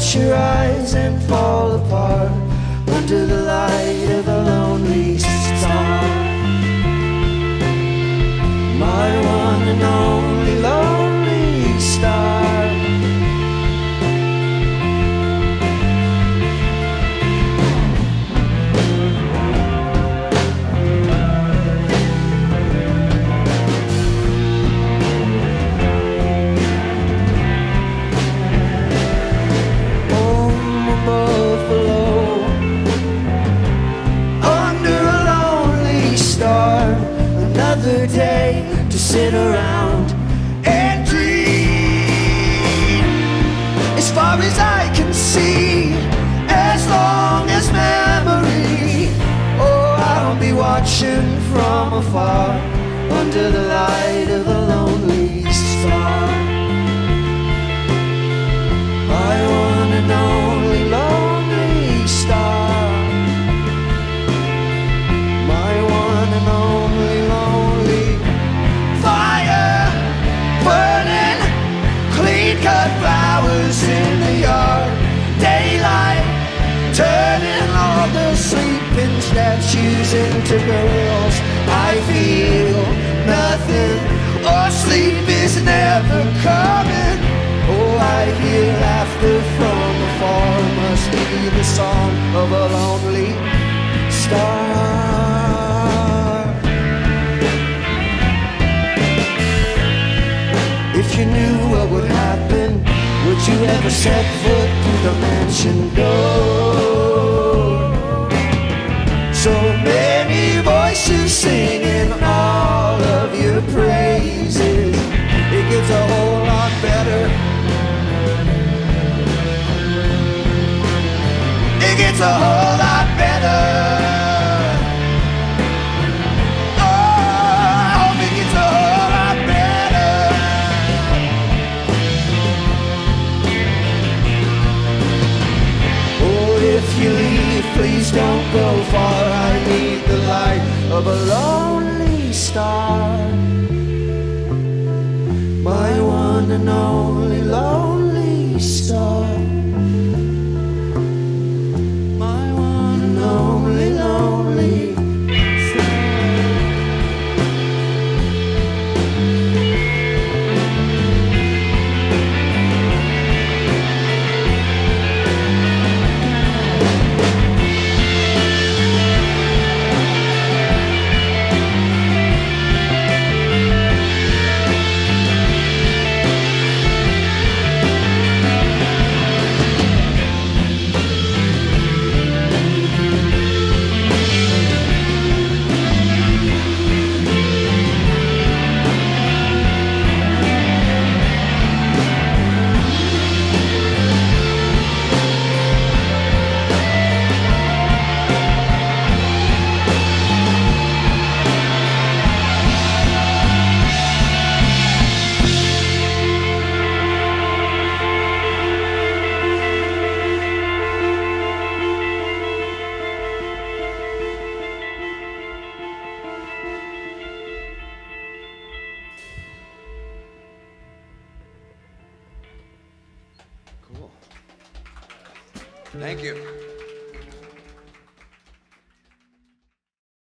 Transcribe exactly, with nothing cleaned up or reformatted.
shut your eyes and fall apart under the light of a lonely star. My one and only lonely star. Another day to sit around and dream. As far as I can see, as long as memory, oh, I'll be watching from afar under the light of a lonely star. My one and only lonely star. My one and only lonely fire burning, clean cut flowers in the yard, daylight turning all the sleeping statues into girls. I feel nothing, or sleep is never coming. Oh, I hear laughter from afar, must be the song of a lonely star. If you knew what would happen, would you ever set foot through the mansion door? So many voices singing all of your praises. It gets a whole lot better. It gets a whole lot better. Please don't go far, I need the light of a lonely star. My one and only lonely star. My one and only lonely Thank you.